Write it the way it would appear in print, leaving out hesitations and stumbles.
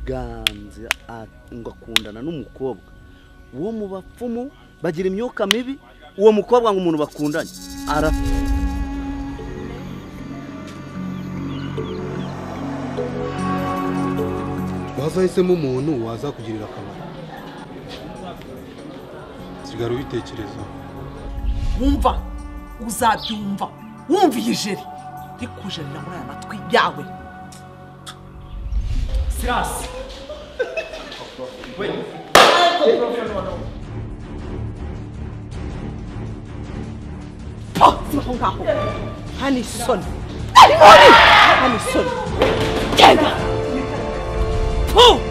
ganze ngo akundana n'umukobwa uwo mu bapfumu bagira imyuka mibi uwo mukobwa ngo umuntu bakundanye arapfa wazahisemo umuntu waza kugirira akamaro sigara ubitekereza wumva uzabyumva wumviye ijeri rikujerera muri aya matwi yawe Silas wait sibaho ngaho hani soni hani soni genda